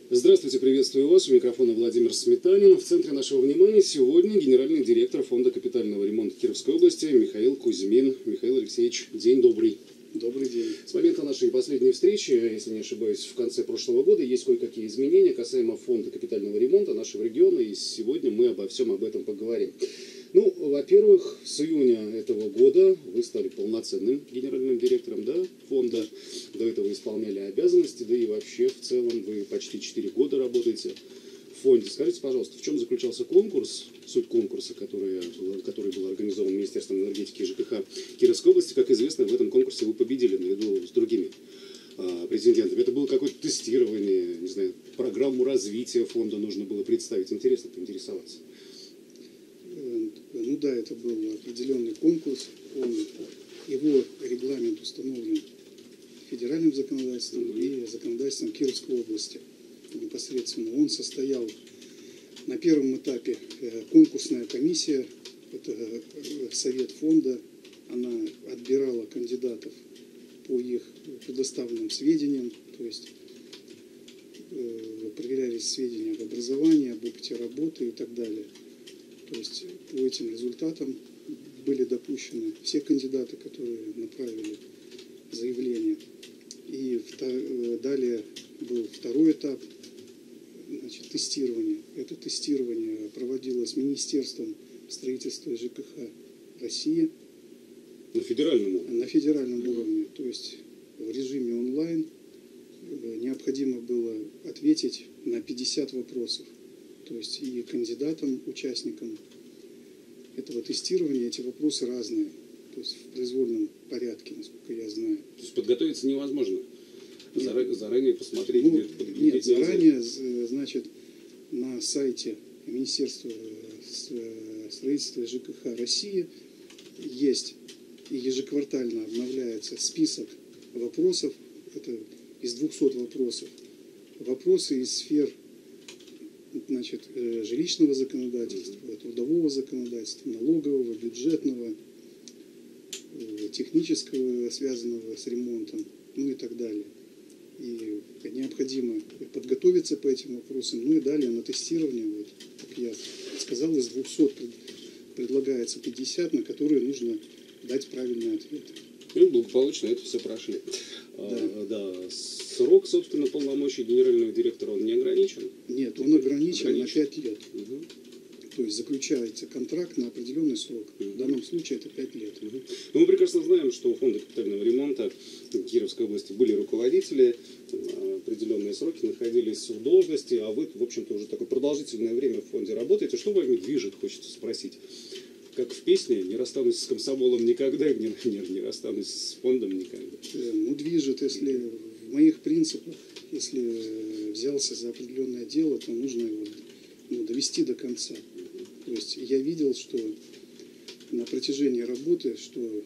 Здравствуйте, приветствую вас. У микрофона Владимир Сметанин. В центре нашего внимания сегодня генеральный директор Фонда капитального ремонта Кировской области Михаил Кузьмин. Михаил Алексеевич, день добрый. Добрый день. С момента нашей последней встречи, если не ошибаюсь, в конце прошлого года, есть кое-какие изменения касаемо Фонда капитального ремонта нашего региона, и сегодня мы обо всем об этом поговорим. Ну, во-первых, с июня этого года вы стали полноценным генеральным директором, да, фонда. До этого исполняли обязанности, да и вообще в целом вы почти 4 года работаете в фонде. Скажите, пожалуйста, в чем заключался конкурс, суть конкурса, который был организован Министерством энергетики и ЖКХ Кировской области? Как известно, в этом конкурсе вы победили наряду с другими претендентами. Это было какое-то тестирование, не знаю, программу развития фонда нужно было представить. Интересно поинтересоваться. Ну да, это был определенный конкурс. Его регламент установлен федеральным законодательством и законодательством Кировской области. Непосредственно он состоял на первом этапе конкурсная комиссия, это совет фонда, она отбирала кандидатов по их предоставленным сведениям, то есть проверялись сведения об образовании, об опыте работы и так далее. То есть по этим результатам были допущены все кандидаты, которые направили заявление. И далее был второй этап, значит, тестирования. Это тестирование проводилось Министерством строительства и ЖКХ России. На федеральном уровне? На федеральном уровне. То есть в режиме онлайн необходимо было ответить на 50 вопросов. То есть и кандидатам, участникам этого тестирования эти вопросы разные. То есть в произвольном порядке, насколько я знаю. То есть подготовиться невозможно? Заранее посмотреть, где нет, заранее, значит, на сайте Министерства строительства и ЖКХ России есть и ежеквартально обновляется список вопросов, это из 200 вопросов. Вопросы из сфер, значит, жилищного законодательства, трудового законодательства, налогового, бюджетного, технического, связанного с ремонтом, ну и так далее. И необходимо подготовиться по этим вопросам, ну и далее на тестирование, вот, как я сказал, из 200 предлагается 50, на которые нужно дать правильный ответ. И благополучно это все прошли. Да. Срок, собственно, полномочий генерального директора, он не ограничен? Нет, он ограничен на 5 лет. Угу. То есть заключается контракт на определенный срок. В данном случае это 5 лет. Но мы прекрасно знаем, что у Фонда капитального ремонта Кировской области были руководители, определенные сроки находились в должности, а вы, в общем-то, уже такое продолжительное время в фонде работаете. Что вами движет, хочется спросить? Как в песне, не расстанусь с комсомолом никогда, не расстанусь с фондом никогда. Ну, движет, если в моих принципах, если взялся за определенное дело, то нужно его довести до конца. То есть я видел, что на протяжении работы, что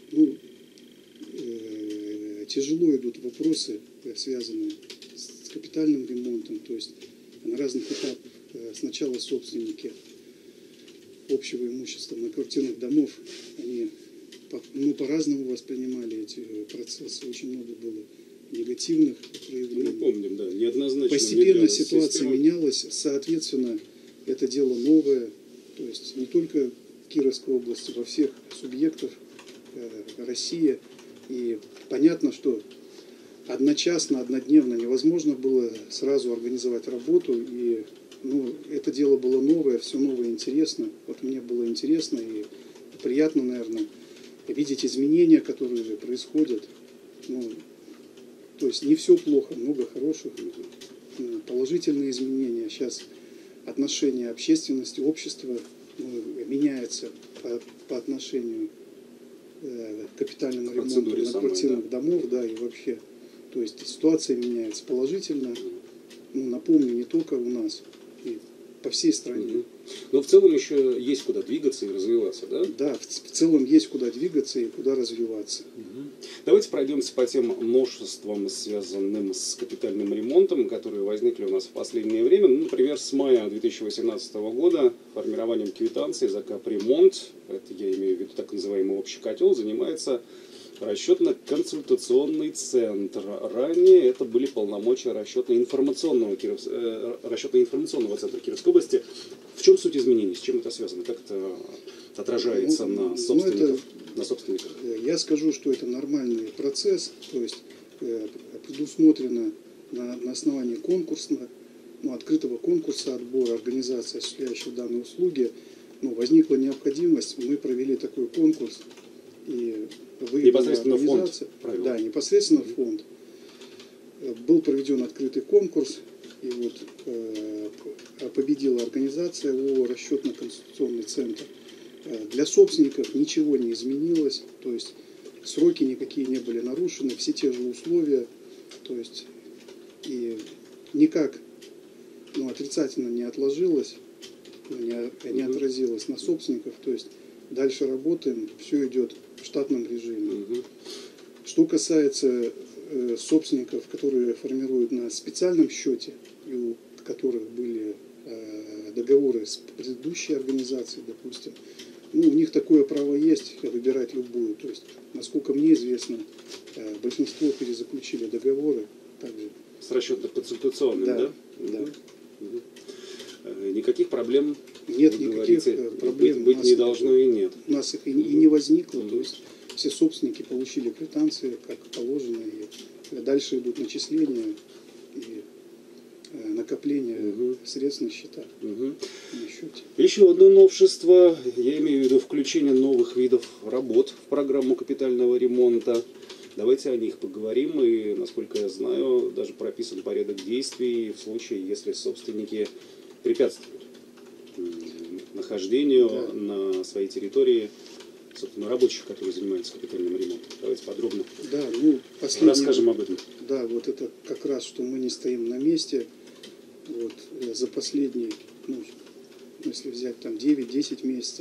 тяжело идут вопросы, связанные с капитальным ремонтом, то есть на разных этапах. Сначала собственники общего имущества многоквартирных домов, они по-разному воспринимали эти процессы, очень много было негативных проявлений. Мы помним, да, неоднозначно. Постепенно ситуация менялась, соответственно, это дело новое, то есть не только в Кировской области, во всех субъектах России. И понятно, что одночасно, однодневно невозможно было сразу организовать работу. И это дело было новое, все новое интересно. Вот мне было интересно и приятно, наверное, видеть изменения, которые происходят. То есть не все плохо, много хороших, положительные изменения. Сейчас отношение общественности, общества меняется по отношению к капитальному ремонту многоквартирных домов, да, и вообще. То есть ситуация меняется положительно. Напомню, не только у нас, и по всей стране. Но в целом еще есть куда двигаться и развиваться, да? Да, в целом есть куда двигаться и куда развиваться. Давайте пройдемся по тем новшествам, связанным с капитальным ремонтом, которые возникли у нас в последнее время. Например, с мая 2018 года формированием квитанции за капремонт, это я имею в виду так называемый общий котел, занимается Расчетно-консультационный центр. Ранее это были полномочия расчетно-информационного центра Кировской области. В чем суть изменений? С чем это связано? Как это отражается на собственниках? Я скажу, что это нормальный процесс, то есть предусмотрено на основании конкурсного, открытого конкурса отбора организации, осуществляющих данные услуги. Возникла необходимость, мы провели такой конкурс и непосредственно фонд провел. Да, непосредственно фонд. Был проведен открытый конкурс, и победила организация ООО «Расчетно-консультационный центр». Для собственников ничего не изменилось, то есть сроки никакие не были нарушены, все те же условия, то есть и никак отрицательно не отложилось, не отразилось на собственников, то есть дальше работаем, все идет в штатном режиме. Что касается собственников, которые формируют на специальном счете, и у которых были договоры с предыдущей организацией, допустим, у них такое право есть выбирать любую. То есть, насколько мне известно, большинство перезаключили договоры также. С расчетно-консультационным, да? Да. Никаких проблем, нет, никаких проблем быть не должно и нет. У нас их и не возникло. То есть все собственники получили квитанции, как положено, и дальше идут начисления и накопление средств на счетах. На счете. Еще одно новшество, я имею в виду включение новых видов работ в программу капитального ремонта. Давайте о них поговорим, и, насколько я знаю, даже прописан порядок действий в случае, если собственники препятствуют нахождению на своей территории, собственно, рабочих, которые занимаются капитальным ремонтом. Давайте подробно расскажем об этом. Да, вот это как раз, что мы не стоим на месте. За последние, если взять там 9-10 месяцев,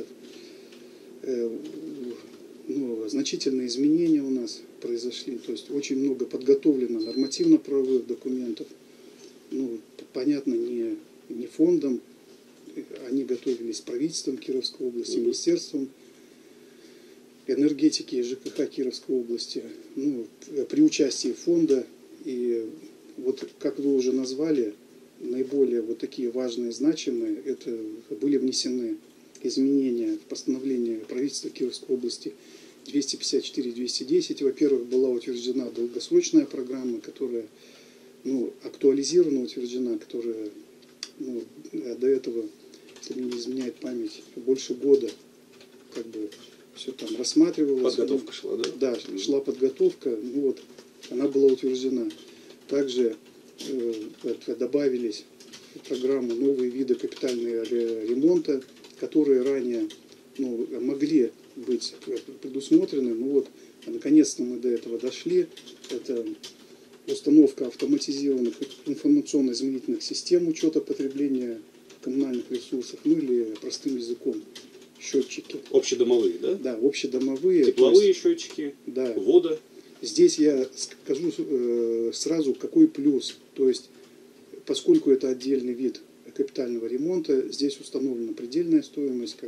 значительные изменения у нас произошли. То есть очень много подготовлено нормативно-правовых документов. Понятно, не фондом, они готовились правительством Кировской области, Министерством энергетики и ЖКХ Кировской области, при участии фонда. И как вы уже назвали, наиболее такие важные, значимые, это были внесены изменения в постановление правительства Кировской области 254-210. Во-первых, была утверждена долгосрочная программа, которая актуализирована, утверждена, которая до этого, если мне не изменяет память, больше года все там рассматривалось. Подготовка шла, да? Да, шла подготовка, она была утверждена. Также добавились в программу новые виды капитального ремонта, которые ранее могли быть предусмотрены. Наконец-то мы до этого дошли. Это установка автоматизированных информационно-измерительных систем учета потребления коммунальных ресурсов, или простым языком счетчики. Общедомовые, да? Да, общедомовые. Тепловые счетчики, да. Вода. Здесь я скажу сразу, какой плюс. То есть, поскольку это отдельный вид капитального ремонта, здесь установлена предельная стоимость,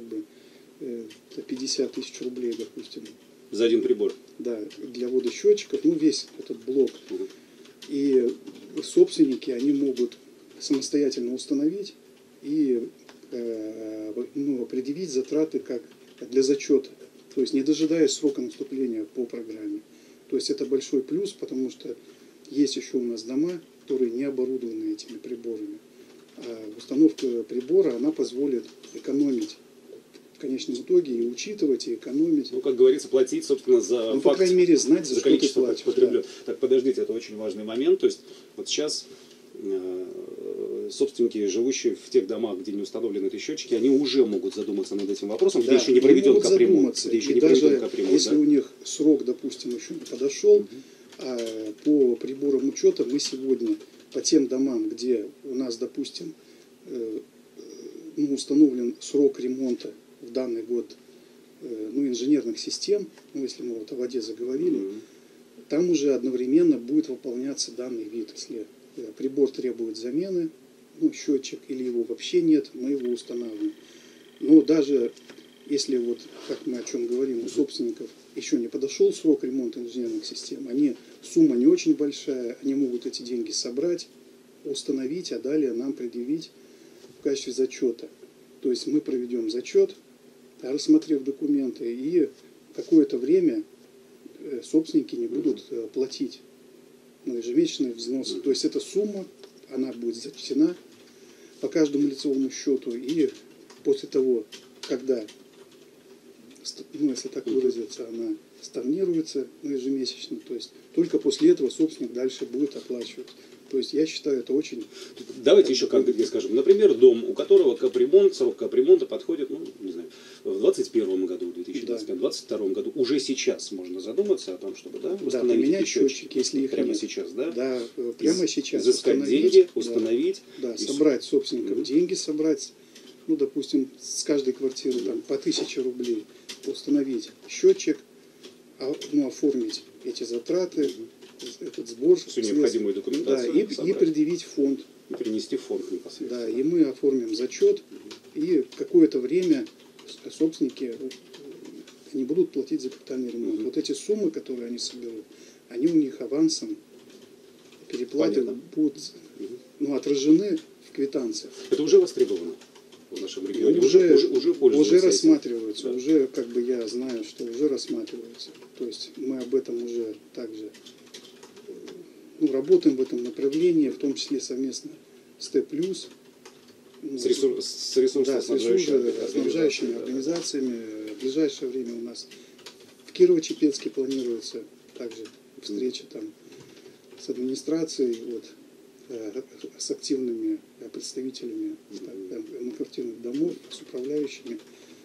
50 тысяч рублей, допустим. За один прибор? Да, для водосчетчиков, весь этот блок. И собственники, они могут самостоятельно установить и предъявить затраты как для зачета. То есть не дожидаясь срока наступления по программе. То есть это большой плюс, потому что есть еще у нас дома, которые не оборудованы этими приборами. А установка прибора, она позволит экономить в конечном итоге и учитывать, и экономить. Как говорится, платить, собственно, за факт, по крайней мере, знать, за количество потребленного. Да. Так, подождите, это очень важный момент. То есть сейчас собственники, живущие в тех домах, где не установлены эти счетчики, они уже могут задуматься над этим вопросом, где еще не проведен капремонт. Если у них срок, допустим, еще не подошел, а по приборам учета мы сегодня по тем домам, где у нас, допустим, установлен срок ремонта в данный год инженерных систем, если мы о воде заговорили, там уже одновременно будет выполняться данный вид. Если прибор требует замены, счетчик, или его вообще нет, мы его устанавливаем. Но даже если вот, как мы о чем говорим, у собственников еще не подошел срок ремонта инженерных систем, сумма не очень большая, они могут эти деньги собрать, установить, а далее нам предъявить в качестве зачета. То есть мы проведем зачет, рассмотрев документы, и какое-то время собственники не будут платить ежемесячные взносы. То есть эта сумма, она будет зачтена по каждому лицевому счету, и после того, когда, если так выразиться, она стагнируется ежемесячно, то есть только после этого собственник дальше будет оплачивать. То есть я считаю, это очень... Давайте еще конкретнее скажем. Например, дом, у которого срок капремонта подходит, не знаю, в 2021 году, в 2022 году. Уже сейчас можно задуматься о том, чтобы восстановить поменять счетчики. счетчики, если их прямо нет. сейчас, да? Да, прямо сейчас. Изыскать деньги, установить. Да, собрать собственникам деньги, собрать, допустим, с каждой квартиры по 1000 рублей, установить счетчик, оформить эти затраты, этот сбор. Всю необходимую документацию. Да, и предъявить в фонд. И перенести в фонд непосредственно. Да, и мы оформим зачет, и какое-то время собственники не будут платить за капитальный ремонт. Вот эти суммы, которые они соберут, они у них авансом переплаты будут отражены в квитанциях. Это уже востребовано в нашем регионе? Уже пользуются рассматриваются, этим. уже я знаю, что уже рассматриваются. То есть мы об этом уже также работаем в этом направлении, в том числе совместно с Т+, с ресурсоснабжающими организациями. В ближайшее время у нас в Кирово-Чепецке планируется также встреча с администрацией, с активными представителями многоквартирных домов, с управляющими.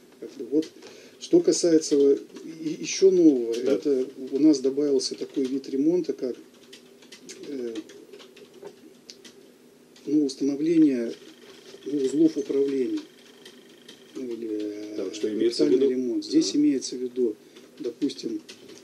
Что касается еще нового, это у нас добавился такой вид ремонта, как установление узлов управления. Что имеется в виду? Ремонт. Здесь имеется в виду, допустим,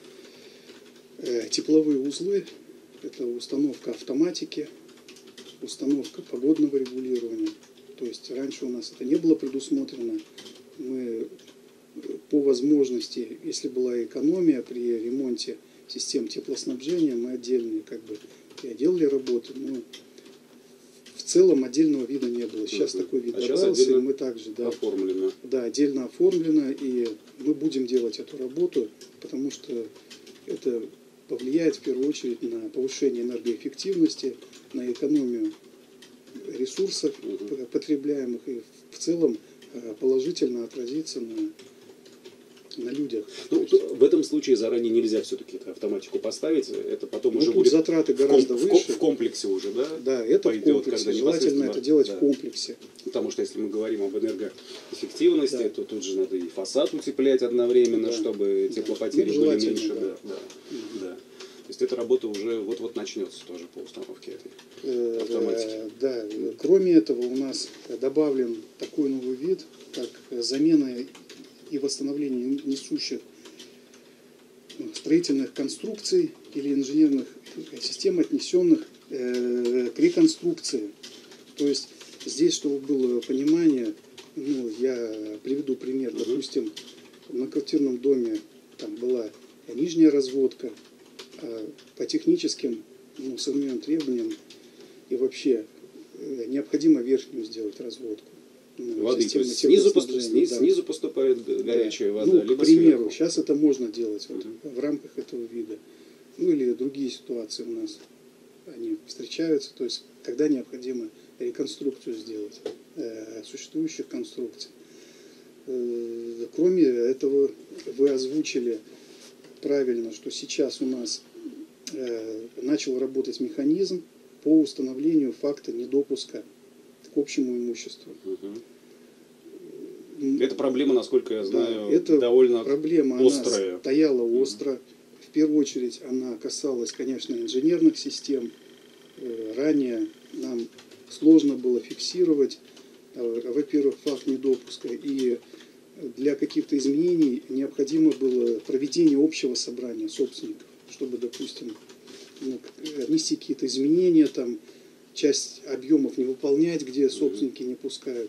тепловые узлы, это установка автоматики, установка погодного регулирования. То есть раньше у нас это не было предусмотрено. Мы по возможности, если была экономия при ремонте систем теплоснабжения, мы отдельные делали работы, но в целом отдельного вида не было. Сейчас такой вид добавился, и мы также оформлено. Да, отдельно оформлено, и мы будем делать эту работу, потому что это повлияет в первую очередь на повышение энергоэффективности, на экономию ресурсов потребляемых, и в целом положительно отразится на людях. В этом случае заранее нельзя все-таки эту автоматику поставить, это потом уже будет затраты гораздо выше. В комплексе уже, да? Да, это пойдет, в комплексе. Желательно это делать в комплексе. Потому что если мы говорим об энергоэффективности, то тут же надо и фасад утеплять одновременно, чтобы теплопотери были меньше. Да. То есть эта работа уже вот-вот начнется тоже по установке этой автоматики. Да. Кроме этого у нас добавлен такой новый вид, как замена и восстановление несущих строительных конструкций или инженерных систем, отнесенных к реконструкции. То есть здесь, чтобы было понимание, я приведу пример. Допустим, в многоквартирном доме там была нижняя разводка, а по техническим современным требованиям и вообще необходимо верхнюю сделать разводку. Воды, то есть снизу поступает горячая вода, либо к примеру, сверху. сейчас это можно делать в рамках этого вида. Или другие ситуации у нас они встречаются, то есть когда необходимо реконструкцию сделать существующих конструкций. Кроме этого, вы озвучили правильно, что сейчас у нас начал работать механизм по установлению факта недопуска к общему имуществу. Эта проблема, насколько я знаю, это довольно проблема, острая. Она стояла остро. В первую очередь она касалась, конечно, инженерных систем. Ранее нам сложно было фиксировать, во-первых, факт недопуска, и для каких-то изменений необходимо было проведение общего собрания собственников, чтобы, допустим, внести какие-то изменения, часть объемов не выполнять, где собственники не пускают.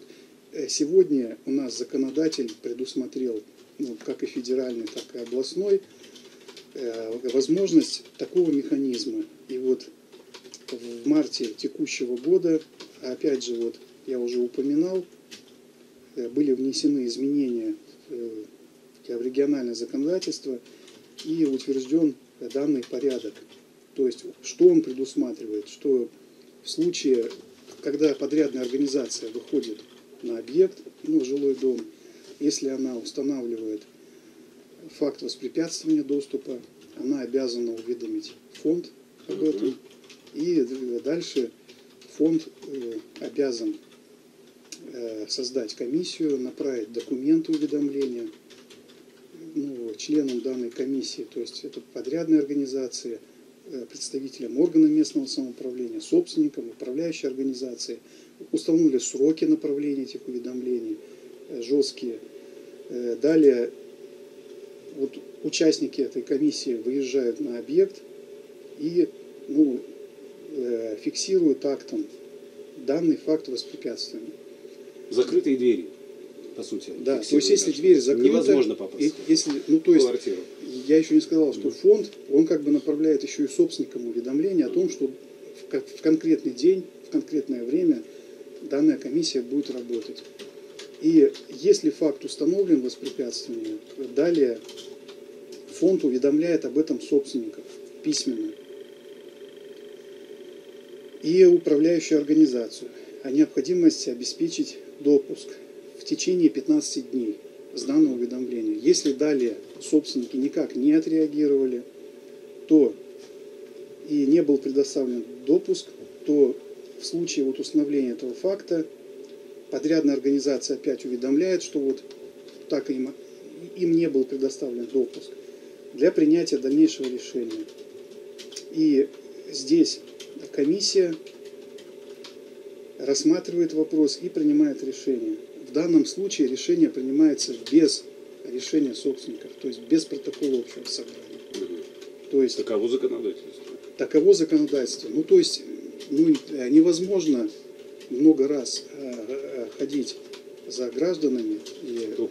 сегодня у нас законодатель предусмотрел, ну, как и федеральный, так и областной, возможность такого механизма. И вот в марте текущего года, опять же, вот я уже упоминал, были внесены изменения в региональное законодательство и утвержден данный порядок. То есть, что он предусматривает? Что в случае, когда подрядная организация выходит на объект, ну, жилой дом, если она устанавливает факт воспрепятствования доступа, она обязана уведомить фонд об этом. И дальше фонд обязан создать комиссию, направить документы уведомления, ну, членам данной комиссии, то есть это подрядные организации, представителям органов местного самоуправления, собственникам, управляющей организации. Установили сроки направления этих уведомлений жесткие. Далее вот участники этой комиссии выезжают на объект и, ну, фиксируют актом данный факт воспрепятствования. Закрытые двери, по сути. Да, то есть если дверь закрыта, невозможно попасть в квартиру. Я еще не сказал, что фонд, он как бы направляет еще и собственникам уведомление о том, что в конкретный день, в конкретное время данная комиссия будет работать. И если факт установлен воспрепятствования, далее фонд уведомляет об этом собственников письменно и управляющую организацию о необходимости обеспечить допуск в течение 15 дней с данного уведомления. Если далее собственники никак не отреагировали, то и не был предоставлен допуск, то в случае вот установления этого факта подрядная организация опять уведомляет, что вот так им не был предоставлен допуск для принятия дальнейшего решения. И здесь комиссия рассматривает вопрос и принимает решение. В данном случае решение принимается без решения собственников, то есть без протокола общего собрания. То есть, таково законодательство. Таково законодательство. Ну, то есть, ну, невозможно много раз ходить за гражданами и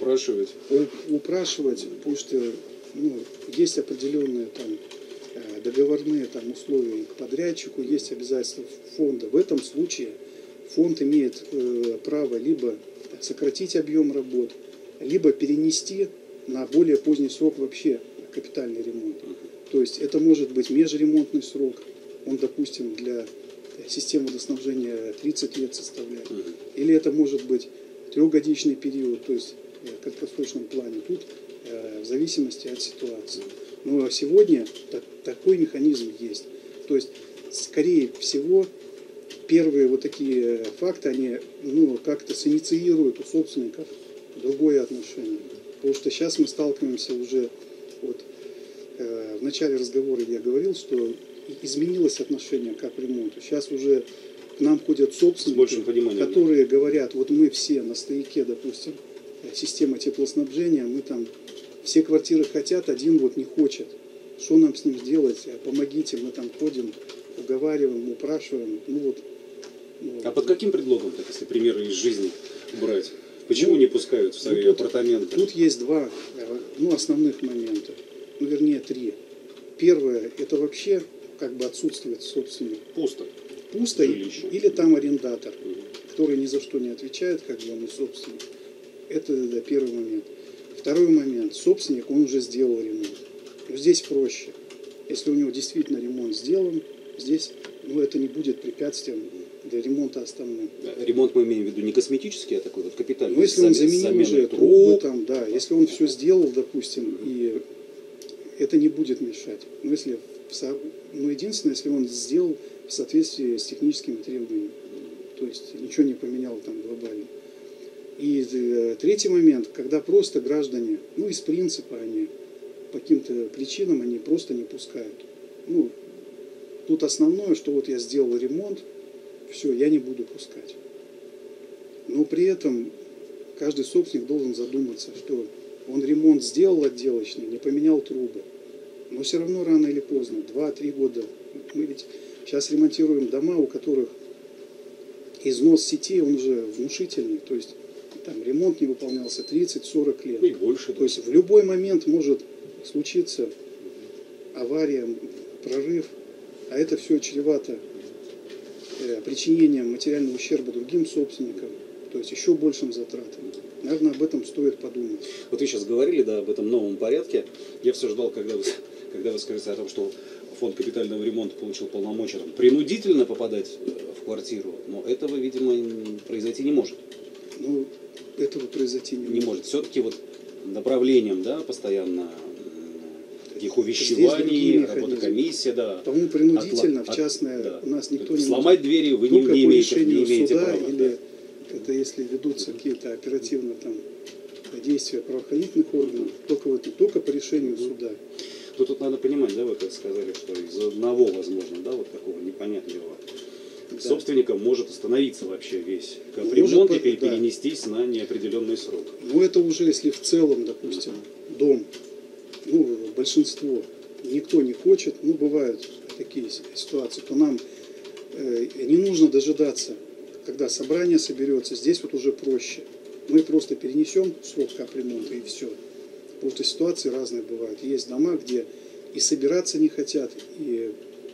упрашивать, потому что, ну, есть определенные там договорные там условия к подрядчику, есть обязательства фонда. В этом случае фонд имеет право либо сократить объем работ, либо перенести на более поздний срок вообще капитальный ремонт. То есть это может быть межремонтный срок, он, допустим, для системы водоснабжения 30 лет составляет, или это может быть трехгодичный период, то есть в краткосрочном плане, тут в зависимости от ситуации. Но сегодня такой механизм есть. То есть, скорее всего, первые вот такие факты, они, ну, как-то синициируют у собственников другое отношение. Потому что сейчас мы сталкиваемся уже, вот в начале разговора я говорил, что изменилось отношение к капремонту. Сейчас уже к нам ходят собственники, которые говорят, вот мы все на стояке, допустим, система теплоснабжения, мы там все квартиры хотят, один вот не хочет. Что нам с ним сделать? Помогите, мы там ходим, уговариваем, упрашиваем. Ну, вот, А под каким предлогом, так, если примеры из жизни брать? Почему не пускают в свои апартаменты? Тут есть два основных момента, ну, вернее, три. Первое, это вообще как бы отсутствует собственник. Пусто. Или там арендатор, который ни за что не отвечает, как бы он не собственник. Это первый момент. Второй момент. Собственник, он уже сделал ремонт. Но здесь проще. Если у него действительно ремонт сделан, здесь, ну, это не будет препятствием для ремонта основным. Ремонт мы имеем в виду не косметический, а такой вот капитальный. Ну, если он заменил уже трубы, там, да, если он все сделал, допустим, и это не будет мешать. Но если, единственное, если он сделал в соответствии с техническими требованиями, то есть ничего не поменял там глобально. И третий момент, когда просто граждане, ну, из принципа они по каким-то причинам они просто не пускают. Ну, тут основное, что вот я сделал ремонт, все, я не буду пускать. Но при этом каждый собственник должен задуматься, что он ремонт сделал отделочный, не поменял трубы. Но все равно рано или поздно, 2-3 года, мы ведь сейчас ремонтируем дома, у которых износ сетей, он уже внушительный. То есть там ремонт не выполнялся 30-40 лет. И больше. То есть в любой момент может случиться авария, прорыв, а это все чревато причинением материального ущерба другим собственникам, то есть еще большим затратам. Наверное, об этом стоит подумать. Вот вы сейчас говорили, да, об этом новом порядке. Я все ждал, когда вы скажете о том, что фонд капитального ремонта получил полномочия принудительно попадать в квартиру, но этого, видимо, произойти не может. Ну, этого произойти не может. Все-таки вот направлением, да, постоянно таких увещеваний, работа комиссии, да. По-моему, принудительно в частное да. У нас никто не сломать двери вы не имеете суда, права. Или да. Это если ведутся какие-то оперативно там действия правоохранительных органов, только по решению суда. Тут надо понимать, да, вы как сказали, что из одного, возможно, да, вот такого непонятливого да. собственника может остановиться вообще весь капремонт и перенестись на неопределенный срок. Ну это уже если в целом, допустим, дом, ну большинство, никто не хочет, ну бывают такие ситуации, то нам не нужно дожидаться, когда собрание соберется, здесь вот уже проще. Мы просто перенесем срок капремонта и все. Просто ситуации разные бывают. Есть дома, где и собираться не хотят, и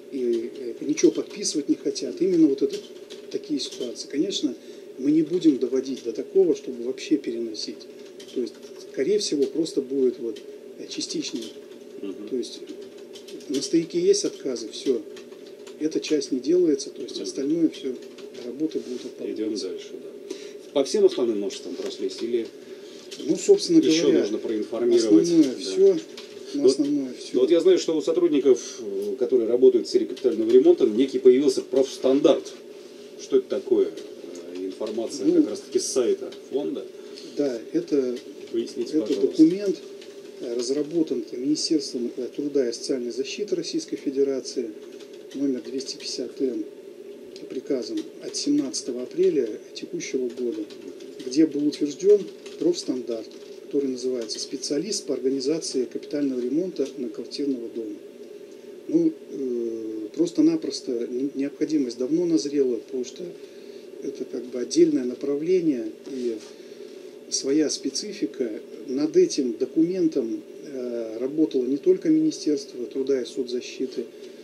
ничего подписывать не хотят. Именно вот это такие ситуации. Конечно, мы не будем доводить до такого, чтобы вообще переносить. То есть, скорее всего, просто будет вот частично. То есть на стояке есть отказы, все. Эта часть не делается, то есть остальное все, работы будут отполняться. Идем дальше, да. По всем основным множествам прошлись или ну, собственно еще говоря, нужно проинформировать? Основное да. все. Основное все. Но вот я знаю, что у сотрудников, которые работают в сфере капитального ремонта, некий появился профстандарт. Что это такое? Информация как раз-таки с сайта фонда. Да, это Поясните, документ разработан Министерством труда и социальной защиты Российской Федерации, номер 250М, приказом от 17 апреля текущего года, где был утвержден профстандарт, который называется «Специалист по организации капитального ремонта многоквартирного дома». Ну, просто-напросто необходимость давно назрела, потому что это как бы отдельное направление и своя специфика. Над этим документом работало не только Министерство труда и соцзащиты,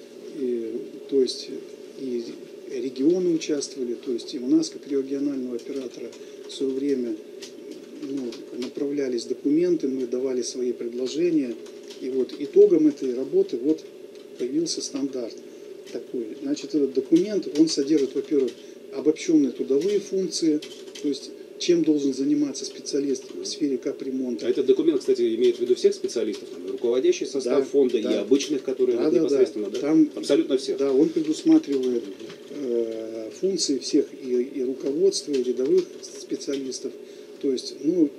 то есть и регионы участвовали, то есть и у нас, как регионального оператора, в свое время направлялись документы, мы давали свои предложения, и вот итогом этой работы вот появился стандарт такой. Значит, этот документ, он содержит, во-первых, обобщенные трудовые функции, то есть чем должен заниматься специалист в сфере капремонта. А этот документ, кстати, имеет в виду всех специалистов, руководящий состав фонда и обычных, которые непосредственно, да? Там, абсолютно всех. Да, он предусматривает функции всех и руководства, и рядовых специалистов. То есть,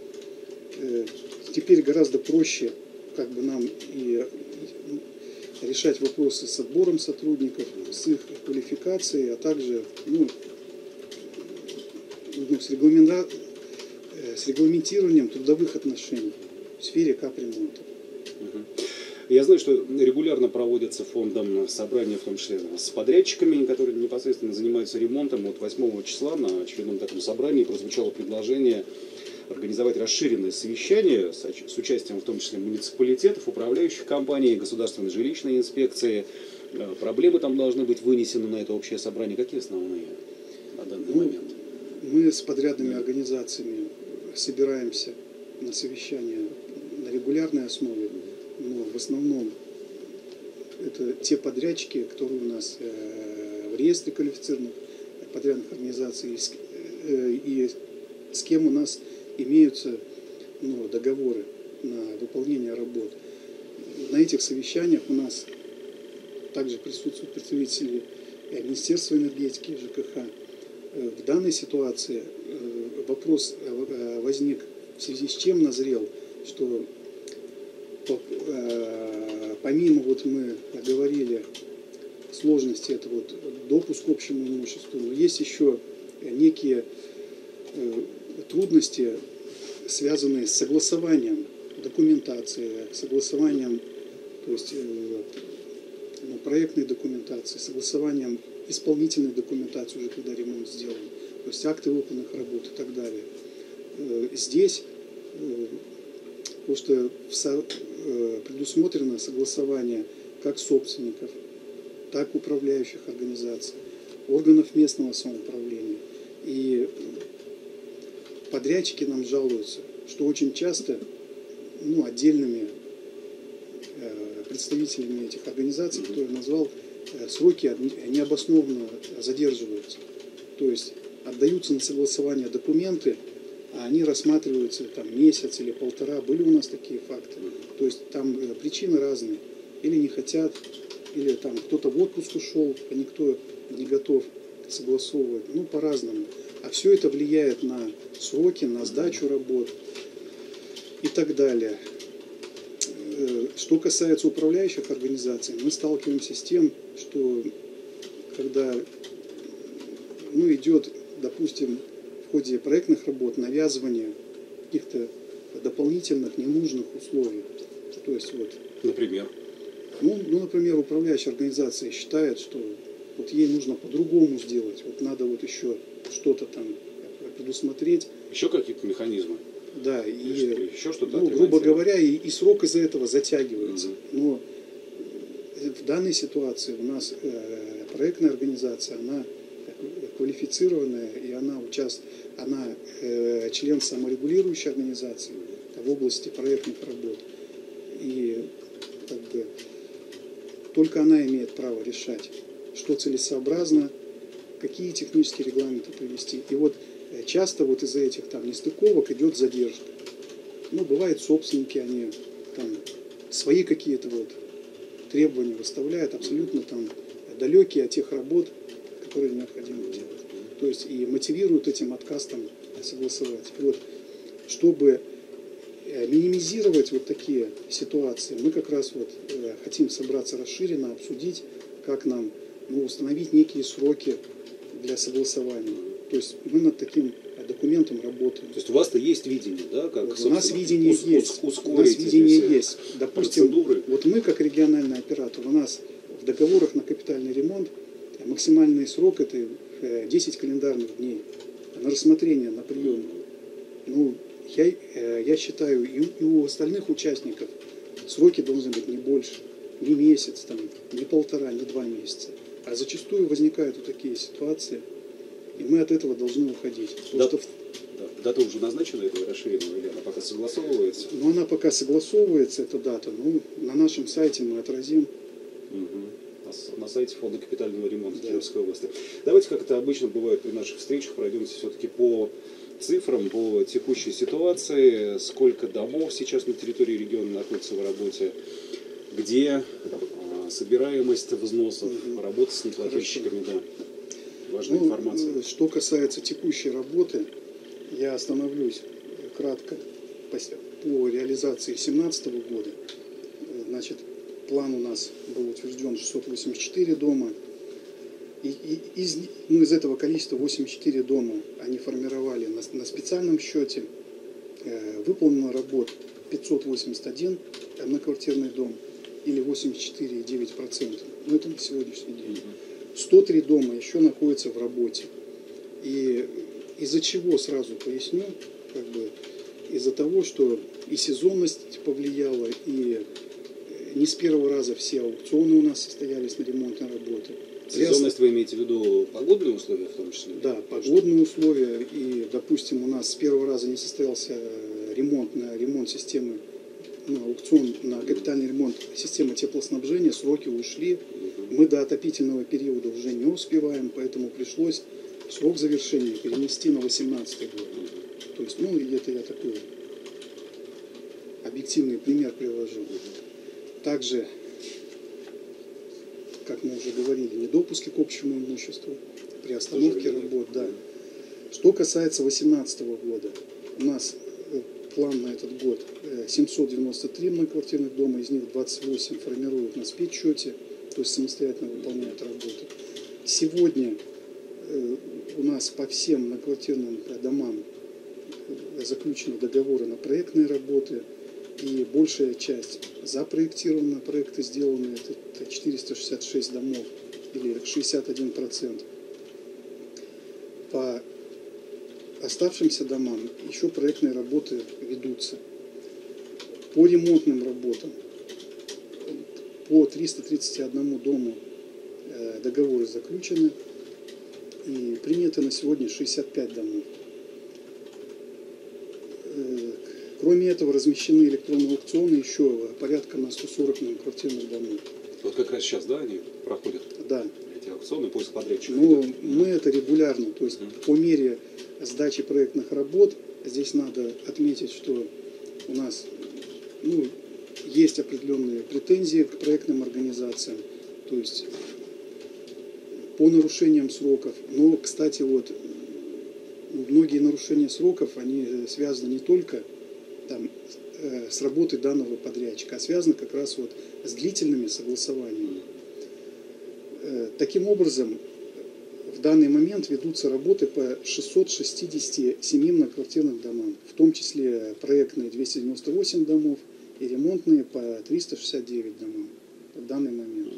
теперь гораздо проще как бы нам и решать вопросы с отбором сотрудников, с их квалификацией, а также с регламентированием трудовых отношений в сфере капремонта. Я знаю, что регулярно проводятся фондом собрания, в том числе с подрядчиками, которые непосредственно занимаются ремонтом. Вот 8 числа на очередном таком собрании прозвучало предложение организовать расширенное совещание с участием в том числе муниципалитетов, управляющих компаний, государственной жилищной инспекции. Проблемы там должны быть вынесены на это общее собрание. Какие основные на данный момент? Мы с подрядными организациями собираемся на совещания на регулярной основе, но в основном это те подрядчики, которые у нас в реестре квалифицированных подрядных организаций и с кем у нас имеются договоры на выполнение работ. На этих совещаниях у нас также присутствуют представители Министерства энергетики, ЖКХ. В данной ситуации вопрос возник в связи с чем назрел, что помимо, мы говорили, сложности, это допуск к общему имуществу, но есть еще некие трудности, связанные с согласованием документации, согласованием, то есть проектной документации, согласованием исполнительной документации уже когда ремонт сделан, то есть акты выполненных работ и так далее. здесь просто предусмотрено согласование как собственников, так управляющих организаций, органов местного самоуправления. И подрядчики нам жалуются, что очень часто отдельными представителями этих организаций, которые я назвал, сроки необоснованно задерживаются. То есть отдаются на согласование документы, а они рассматриваются там месяц или полтора. Были у нас такие факты. То есть там причины разные. Или не хотят, или там кто-то в отпуск ушел, а никто не готов согласовывать. По-разному. А все это влияет на сроки, на сдачу работ и так далее. Что касается управляющих организаций, мы сталкиваемся с тем, что когда идет, допустим, в ходе проектных работ навязывание каких-то дополнительных ненужных условий. То есть Например? Например, управляющая организация считает, что ей нужно по-другому сделать, надо еще что-то там предусмотреть. Еще какие-то механизмы? Да, еще что-то грубо говоря, и срок из-за этого затягивается. Но в данной ситуации у нас проектная организация, она квалифицированная, и она член саморегулирующей организации в области проектных работ. И только она имеет право решать, что целесообразно, какие технические регламенты привести. И часто из-за этих нестыковок идет задержка. Бывает, собственники, они свои какие-то требования выставляют, абсолютно далекие от тех работ, которые необходимо делать. То есть и мотивируют этим отказ согласовать. Чтобы минимизировать такие ситуации, мы как раз хотим собраться расширенно, обсудить, как нам установить некие сроки для согласования. То есть мы над таким документом работаем. То есть у вас-то есть видение, да? Как, у нас видение есть. Допустим, процедуры. Мы как региональный оператор, у нас в договорах на капитальный ремонт максимальный срок это 10 календарных дней на рассмотрение, на прием. Я считаю, и у остальных участников сроки должны быть не больше, не месяц, не полтора, не 2 месяца. А зачастую возникают такие ситуации, и мы от этого должны уходить. Дата уже назначена этого расширенного, или она пока согласовывается? Она пока согласовывается, эта дата. На нашем сайте мы отразим. На сайте Фонда капитального ремонта Кировской области. Давайте, как это обычно бывает при наших встречах, пройдемся все-таки по цифрам, по текущей ситуации. Сколько домов сейчас на территории региона находится в работе, где собираемость взносов, работа с неплательщиками, да. Важная информация. Что касается текущей работы, я остановлюсь кратко по реализации 2017 года. Значит, план у нас был утвержден 684 дома. Из этого количества 84 дома они формировали на специальном счете. Выполнено работ 581 одноквартирный дом или 84,9%. Это на сегодняшний день. 103 дома еще находятся в работе. И из-за чего, сразу поясню, из-за того, что и сезонность повлияла, и не с первого раза все аукционы у нас состоялись на ремонтные работы. Сезонность вы имеете в виду погодные условия в том числе? Да, погодные условия. И, допустим, у нас с первого раза не состоялся ремонт системы, аукцион на капитальный ремонт системы теплоснабжения, сроки ушли. Мы до отопительного периода уже не успеваем, поэтому пришлось срок завершения перенести на 2018 год. То есть, это я такой объективный пример привожу. Также, как мы уже говорили, недопуски к общему имуществу при остановке работ. Да. Что касается 2018 года, у нас план на этот год 793 многоквартирных дома, из них 28 формируют на спецсчете, то есть самостоятельно выполняют работу. Сегодня у нас по всем многоквартирным домам заключены договоры на проектные работы, и большая часть запроектирована, проекты сделаны, это 466 домов, или 61%. По оставшимся домам еще проектные работы ведутся. По ремонтным работам по 331 дому договоры заключены и приняты на сегодня 65 домов. Кроме этого, размещены электронные аукционы еще порядка на 140 многоквартирных домов. Вот как раз сейчас, да, они проходят? Да. Эти аукционы, поиск подрядчиков. Но мы это регулярно, то есть по мере сдачи проектных работ, здесь надо отметить, что у нас есть определенные претензии к проектным организациям, то есть по нарушениям сроков. Но, кстати, вот многие нарушения сроков, они связаны не только там, с работой данного подрядчика, а связаны как раз вот с длительными согласованиями. Таким образом, в данный момент ведутся работы по 667 многоквартирным домам, в том числе проектные 298 домов и ремонтные по 369 домов в данный момент.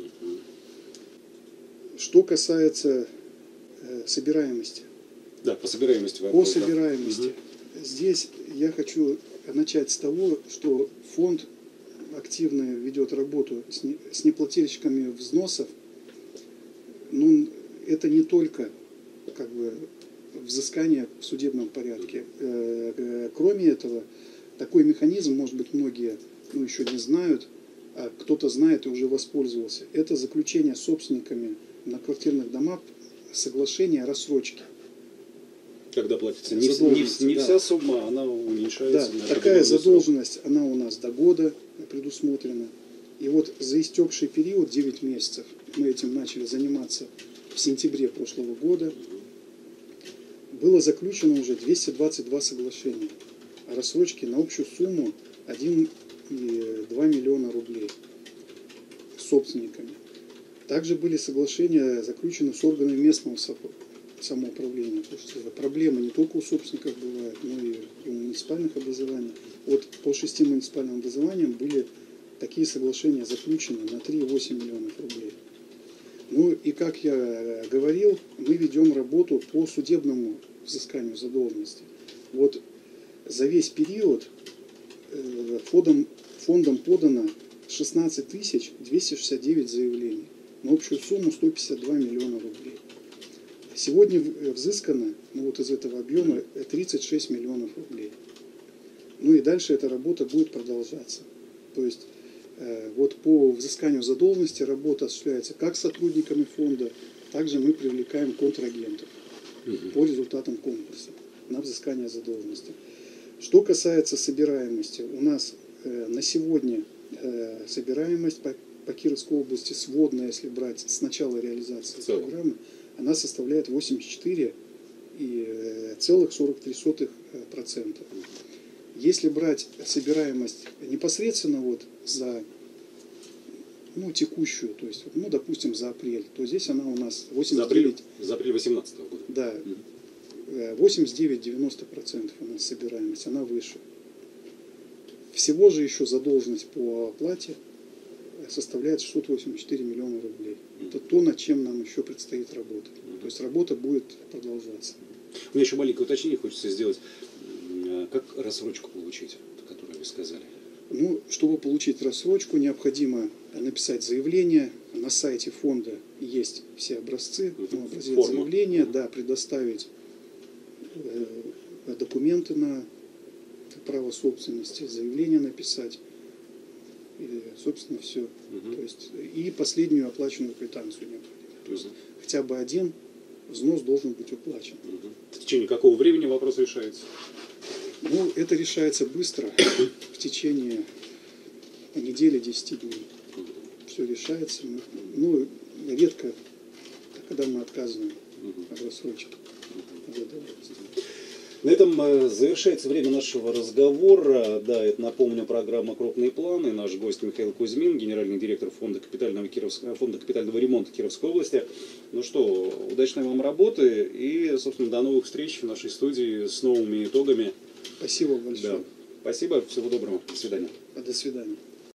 Что касается собираемости. Да, по собираемости. По собираемости. Здесь я хочу начать с того, что фонд активно ведет работу с неплательщиками взносов. Но это не только как бы взыскание в судебном порядке. Кроме этого, такой механизм, может быть, многие еще не знают, а кто-то знает и уже воспользовался. Это заключение с собственниками многоквартирных домов соглашения о рассрочке. Когда платится не вся сумма, она уменьшается. Да, такая задолженность, она у нас до года предусмотрена. И вот за истекший период, 9 месяцев, мы этим начали заниматься в сентябре прошлого года, было заключено уже 222 соглашения о рассрочке на общую сумму 1,2 миллиона рублей с собственниками. Также были соглашения заключены с органами местного самоуправления. Потому что проблемы не только у собственников бывают, но и у муниципальных образований. Вот по 6 муниципальным образованиям были такие соглашения заключены на 3,8 миллионов рублей. Ну и как я говорил, мы ведем работу по судебному взысканию задолженности. Вот за весь период фондом подано 16 269 заявлений на общую сумму 152 миллиона рублей. Сегодня взыскано вот из этого объема 36 миллионов рублей. Ну и дальше эта работа будет продолжаться. То есть вот по взысканию задолженности работа осуществляется как сотрудниками фонда, также мы привлекаем контрагентов по результатам конкурса на взыскание задолженности. Что касается собираемости, у нас на сегодня собираемость по Кировской области сводная, если брать с начала реализации программы, она составляет 84,43%. Если брать собираемость непосредственно вот за текущую, то есть, допустим, за апрель, то здесь она у нас 89... За апрель 2018 года. Да, 89-90% у нас собираемость, она выше. Всего же еще задолженность по оплате составляет 684 миллиона рублей. Это то, над чем нам еще предстоит работать. То есть работа будет продолжаться. У меня еще маленькое уточнение хочется сделать. Как рассрочку получить, о которой вы сказали? Чтобы получить рассрочку, необходимо написать заявление. На сайте фонда есть все образцы. Образец заявления, предоставить документы на право собственности, заявление написать. И, собственно, все. То есть, и последнюю оплаченную квитанцию необходимо. Хотя бы один взнос должен быть уплачен. В течение какого времени вопрос решается? Это решается быстро, в течение недели, 10 дней. Все решается. Редко, когда мы отказываем от рассрочки. На этом завершается время нашего разговора. Да, это, напомню, программа «Крупные планы». Наш гость Михаил Кузьмин, генеральный директор фонда капитального ремонта Кировской области. Ну что, удачной вам работы и, собственно, до новых встреч в нашей студии с новыми итогами. Спасибо большое. Да. Спасибо, всего доброго. До свидания. До свидания.